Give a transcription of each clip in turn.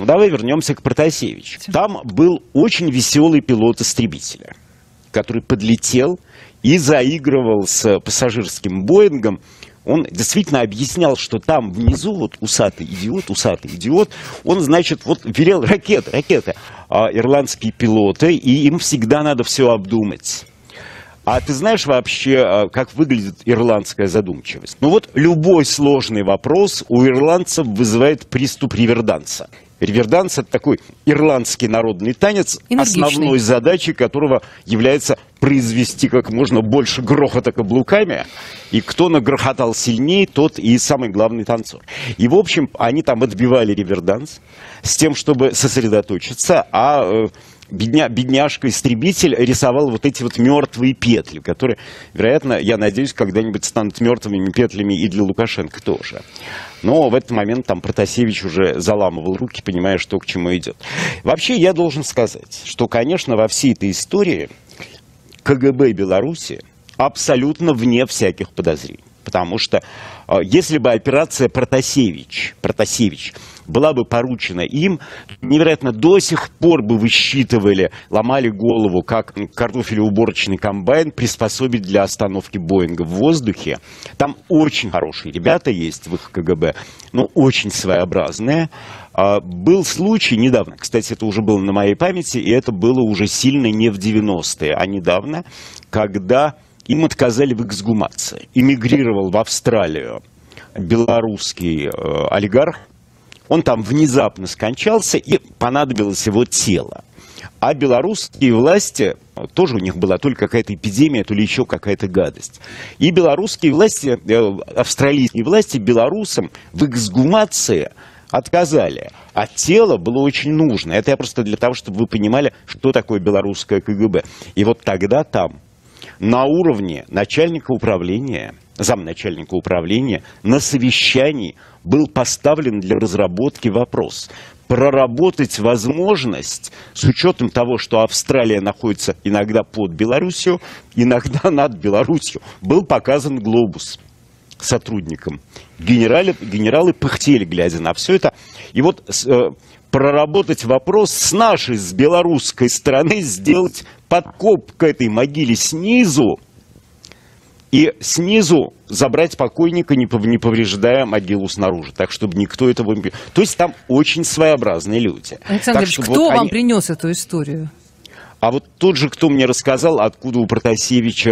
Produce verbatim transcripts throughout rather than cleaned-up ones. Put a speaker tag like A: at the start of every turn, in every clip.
A: Ну, давай вернемся к Протасевичу. Там был очень веселый пилот истребителя, который подлетел и заигрывал с пассажирским Боингом. Он действительно объяснял, что там внизу, вот усатый идиот, усатый идиот, он, значит, вот велел ракеты, ракеты, а ирландские пилоты, и им всегда надо все обдумать. А ты знаешь вообще, как выглядит ирландская задумчивость? Ну вот любой сложный вопрос у ирландцев вызывает приступ риверданса. Риверданс – это такой ирландский народный танец, энергичный, основной задачей которого является произвести как можно больше грохота каблуками. И кто нагрохотал сильнее, тот и самый главный танцор. И, в общем, они там отбивали риверданс с тем, чтобы сосредоточиться, а бедня, бедняжка-истребитель рисовал вот эти вот мертвые петли, которые, вероятно, я надеюсь, когда-нибудь станут мертвыми петлями и для Лукашенко тоже. Но в этот момент там Протасевич уже заламывал руки, понимая, что к чему идет. Вообще, я должен сказать, что, конечно, во всей этой истории КГБ Беларуси абсолютно вне всяких подозрений. Потому что э, если бы операция Протасевич, Протасевич была бы поручена им, невероятно, до сих пор бы высчитывали, ломали голову, как картофелеуборочный комбайн приспособить для остановки Боинга в воздухе. Там очень хорошие ребята есть в их КГБ, но очень своеобразные. А, был случай недавно, кстати, это уже было на моей памяти, и это было уже сильно не в девяностые, а недавно, когда им отказали в эксгумации. Эмигрировал в Австралию белорусский э, олигарх. Он там внезапно скончался, и понадобилось его тело. А белорусские власти, тоже у них была то ли какая-то эпидемия, то ли еще какая-то гадость. И белорусские власти, э, австралийские власти белорусам в эксгумации отказали. А тело было очень нужно. Это я просто для того, чтобы вы понимали, что такое белорусское КГБ. И вот тогда там на уровне начальника управления, замначальника управления, на совещании был поставлен для разработки вопрос проработать возможность, с учетом того, что Австралия находится иногда под Белоруссию, иногда над Белоруссию, был показан глобус сотрудникам. Генералы, генералы пыхтели, глядя на все это. И вот э, проработать вопрос с нашей, с белорусской стороны, сделать подкоп к этой могиле снизу, и снизу забрать покойника, не повреждая могилу снаружи, так, чтобы никто этого не... То есть там очень своеобразные люди.
B: Александр Ильич, кто вот вам они... принес эту историю?
A: А вот тот же, кто мне рассказал, откуда у Протасевича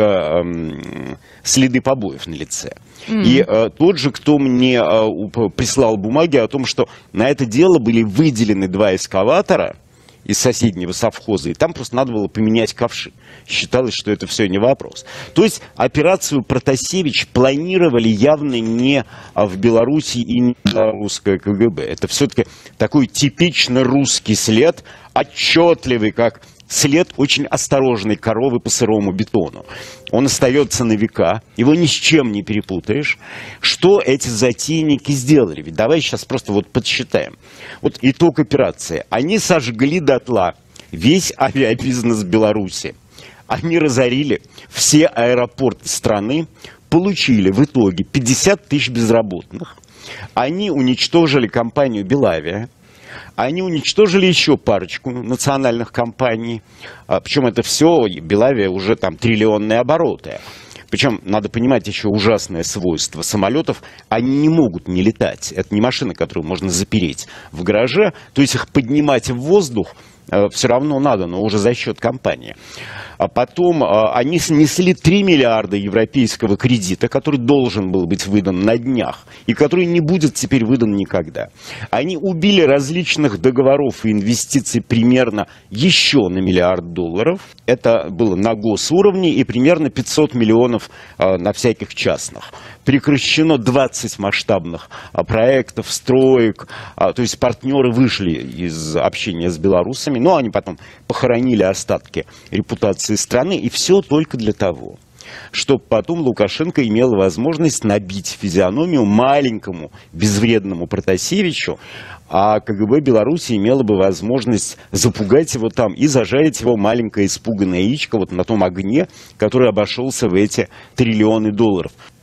A: эм, следы побоев на лице. Mm-hmm. И э, тот же, кто мне э, прислал бумаги о том, что на это дело были выделены два эскаватора из соседнего совхоза, и там просто надо было поменять ковши. Считалось, что это все не вопрос. То есть операцию Протасевич планировали явно не в Беларуси и не в белорусское КГБ. Это все-таки такой типично русский след, отчетливый, как след очень осторожной коровы по сырому бетону. Он остается на века, его ни с чем не перепутаешь. Что эти затейники сделали? Ведь давай сейчас просто вот подсчитаем. Вот итог операции. Они сожгли дотла весь авиабизнес Беларуси. Они разорили все аэропорты страны, получили в итоге пятьдесят тысяч безработных. Они уничтожили компанию «Белавия». Они уничтожили еще парочку национальных компаний. Причем это все, Белавия, уже там триллионные обороты. Причем надо понимать еще ужасное свойство самолетов. Они не могут не летать. Это не машины, которую можно запереть в гараже. То есть их поднимать в воздух все равно надо, но уже за счет компании. А потом они снесли три миллиарда европейского кредита, который должен был быть выдан на днях, и который не будет теперь выдан никогда. Они убили различных договоров и инвестиций примерно еще на миллиард долларов. Это было на госуровне, и примерно пятьсот миллионов на всяких частных. Прекращено двадцать масштабных проектов, строек. То есть партнеры вышли из общения с белорусами, но они потом похоронили остатки репутации страны, и все только для того, чтобы потом Лукашенко имел возможность набить физиономию маленькому безвредному Протасевичу, а КГБ Беларуси имело бы возможность запугать его там и зажарить его маленькое испуганное яичко вот на том огне, который обошелся в эти триллионы долларов.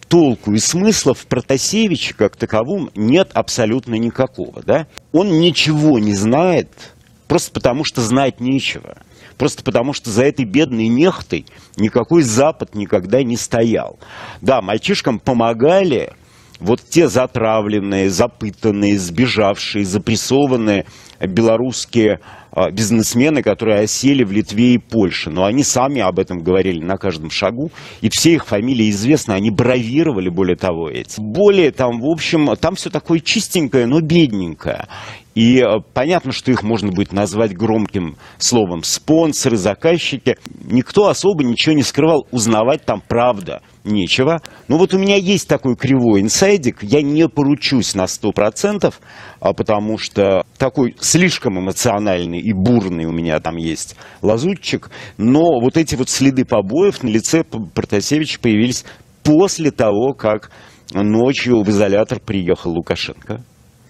A: толку и смысла в Протасевиче как таковом нет абсолютно никакого. Да? Он ничего не знает, просто потому что знать нечего. Просто потому что за этой бедной нехтой никакой Запад никогда не стоял. Да, мальчишкам помогали вот те затравленные, запытанные, сбежавшие, запрессованные белорусские а, бизнесмены, которые осели в Литве и Польше. Но они сами об этом говорили на каждом шагу, и все их фамилии известны, они бравировали, более того, эти. Более там, в общем, там все такое чистенькое, но бедненькое. И а, понятно, что их можно будет назвать громким словом спонсоры, заказчики. Никто особо ничего не скрывал, узнавать там правда нечего. Но вот у меня есть такой кривой инсайдик, я не поручусь на сто процентов, потому что такой слишком эмоциональный и бурный у меня там есть лазутчик, но вот эти вот следы побоев на лице Протасевича появились после того, как ночью в изолятор приехал Лукашенко.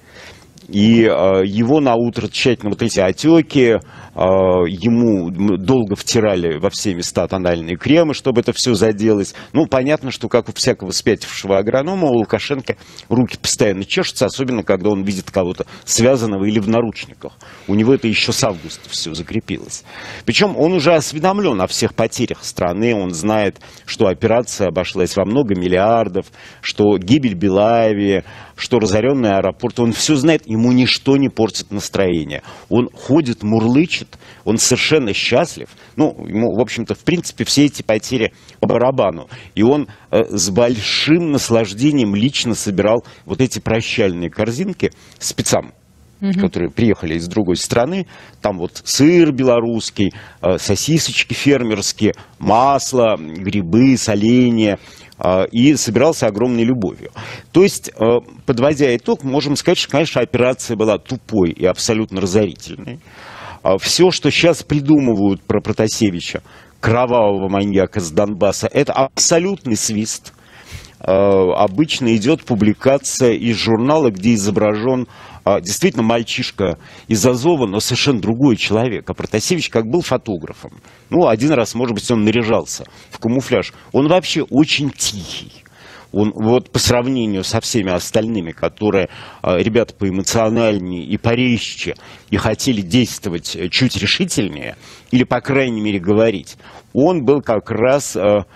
A: И э, его наутро тщательно вот эти отеки, э, ему долго втирали во все места тональные кремы, чтобы это все заделось. Ну, понятно, что как у всякого спятившего агронома, у Лукашенко руки постоянно чешутся, особенно когда он видит кого-то связанного или в наручниках. У него это еще с августа все закрепилось. Причем он уже осведомлен о всех потерях страны, он знает, что операция обошлась во много миллиардов, что гибель Белаеви, что разоренный аэропорт, он все знает, ему ничто не портит настроение. Он ходит, мурлычет, он совершенно счастлив. Ну, ему, в общем-то, в принципе, все эти потери по барабану. И он э, с большим наслаждением лично собирал вот эти прощальные корзинки спецам, угу. которые приехали из другой страны. Там вот сыр белорусский, э, сосисочки фермерские, масло, грибы, соленья. И собирался огромной любовью. То есть, подводя итог, можем сказать, что, конечно, операция была тупой и абсолютно разорительной. Все, что сейчас придумывают про Протасевича, кровавого маньяка с Донбасса, это абсолютный свист. Обычно идет публикация из журнала, где изображен действительно мальчишка из Азова, но совершенно другой человек. А Протасевич как был фотографом. Ну, один раз, может быть, он наряжался в камуфляж. Он вообще очень тихий. Он вот по сравнению со всеми остальными, которые ребята поэмоциональнее и порезче, и хотели действовать чуть решительнее, или, по крайней мере, говорить, он был как раз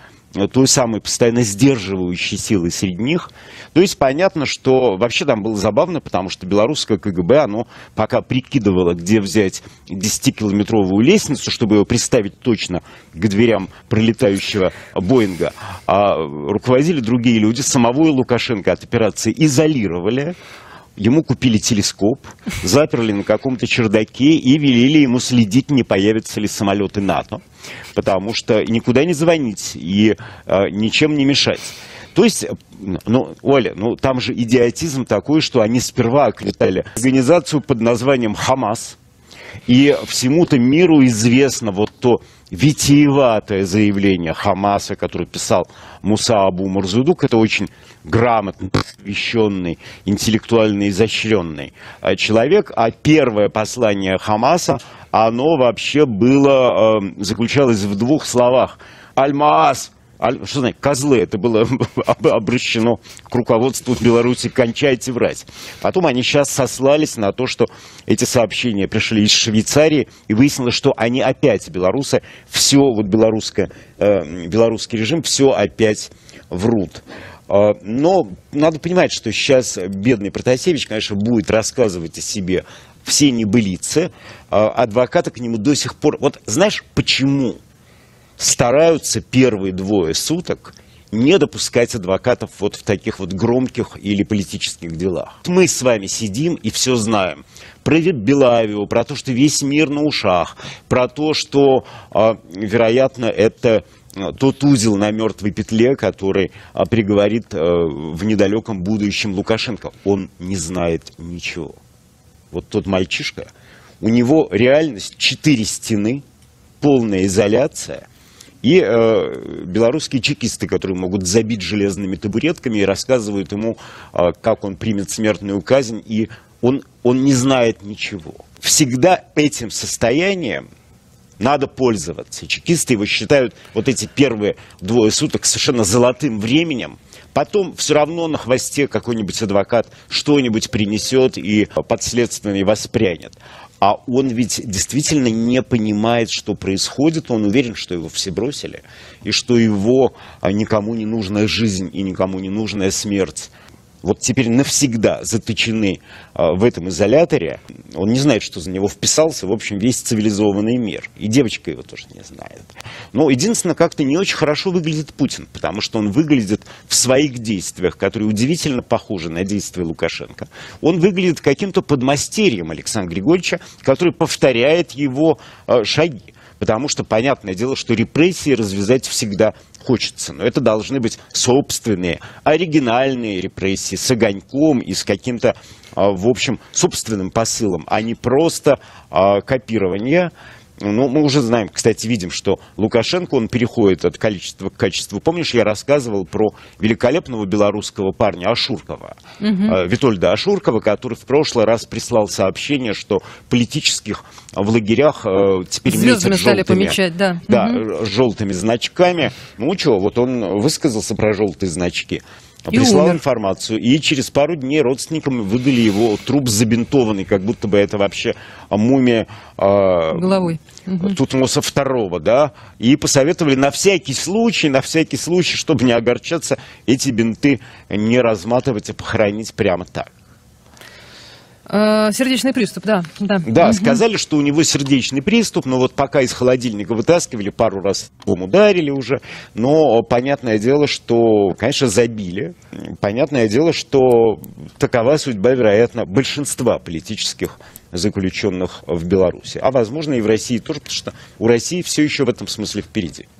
A: той самой постоянно сдерживающей силой среди них. То есть понятно, что вообще там было забавно, потому что белорусское ка гэ бэ, оно пока прикидывало, где взять десятикилометровую лестницу, чтобы ее приставить точно к дверям пролетающего Боинга, а руководили другие люди. Самого Лукашенко от операции изолировали. Ему купили телескоп, заперли на каком-то чердаке и велели ему следить, не появятся ли самолеты НАТО, потому что никуда не звонить и э, ничем не мешать. То есть, ну, Оля, ну там же идиотизм такой, что они сперва окликали организацию под названием «Хамас», и всему-то миру известно вот то витиеватое заявление Хамаса, которое писал Муса Абу Марзудук. Это очень грамотно посвященный, интеллектуально изощренный человек. А первое послание Хамаса, оно вообще было, заключалось в двух словах. «Аль-Маас». Что значит, козлы, это было обращено к руководству Беларуси, кончайте врать. Потом они сейчас сослались на то, что эти сообщения пришли из Швейцарии, и выяснилось, что они опять, белорусы, все, вот белорусское, э, белорусский режим, все опять врут. Э, но надо понимать, что сейчас бедный Протасевич, конечно, будет рассказывать о себе все небылицы, э, адвокаты к нему до сих пор... Вот знаешь, почему стараются первые двое суток не допускать адвокатов вот в таких вот громких или политических делах? Мы с вами сидим и все знаем. Про Белаеву, про то, что весь мир на ушах, про то, что, вероятно, это тот узел на мертвой петле, который приговорит в недалеком будущем Лукашенко. Он не знает ничего. Вот тот мальчишка, у него реальность четыре стены, полная изоляция, и э, белорусские чекисты, которые могут забить железными табуретками и рассказывают ему, э, как он примет смертную казнь, и он, он не знает ничего. Всегда этим состоянием надо пользоваться. Чекисты его считают вот эти первые двое суток совершенно золотым временем, Потом все равно на хвосте какой-нибудь адвокат что-нибудь принесет и подследственный воспрянет. А он ведь действительно не понимает, что происходит. Он уверен, что его все бросили, и что его никому не нужная жизнь и никому не нужная смерть вот теперь навсегда заточены в этом изоляторе. Он не знает, что за него вписался, в общем, весь цивилизованный мир. И девочка его тоже не знает. Но единственное, как-то не очень хорошо выглядит Путин, потому что он выглядит в своих действиях, которые удивительно похожи на действия Лукашенко. Он выглядит каким-то подмастерьем Александра Григорьевича, который повторяет его шаги. Потому что, понятное дело, что репрессии развязать всегда хочется. Но это должны быть собственные, оригинальные репрессии с огоньком и с каким-то, в общем, собственным посылом, а не просто копирование. Ну, мы уже знаем, кстати, видим, что Лукашенко, он переходит от количества к качеству. Помнишь, я рассказывал про великолепного белорусского парня Ашуркова, угу. Витольда Ашуркова, который в прошлый раз прислал сообщение, что политических в лагерях теперь метят
B: стали помечать, да.
A: Да,
B: угу.
A: желтыми значками. Ну что, вот он высказался про желтые значки.
B: И
A: прислал
B: умер.
A: информацию, и через пару дней родственникам выдали его труп забинтованный, как будто бы это вообще мумия э,
B: головой
A: Тутмоса второго, да, и посоветовали на всякий случай, на всякий случай, чтобы не огорчаться, эти бинты не разматывать, а похоронить прямо так.
B: Сердечный приступ, да. Да,
A: да
B: угу.
A: Сказали, что у него сердечный приступ, но вот пока из холодильника вытаскивали, пару раз ударили уже, но понятное дело, что, конечно, забили. Понятное дело, что такова судьба, вероятно, большинства политических заключенных в Беларуси. А возможно и в России тоже, потому что у России все еще в этом смысле впереди.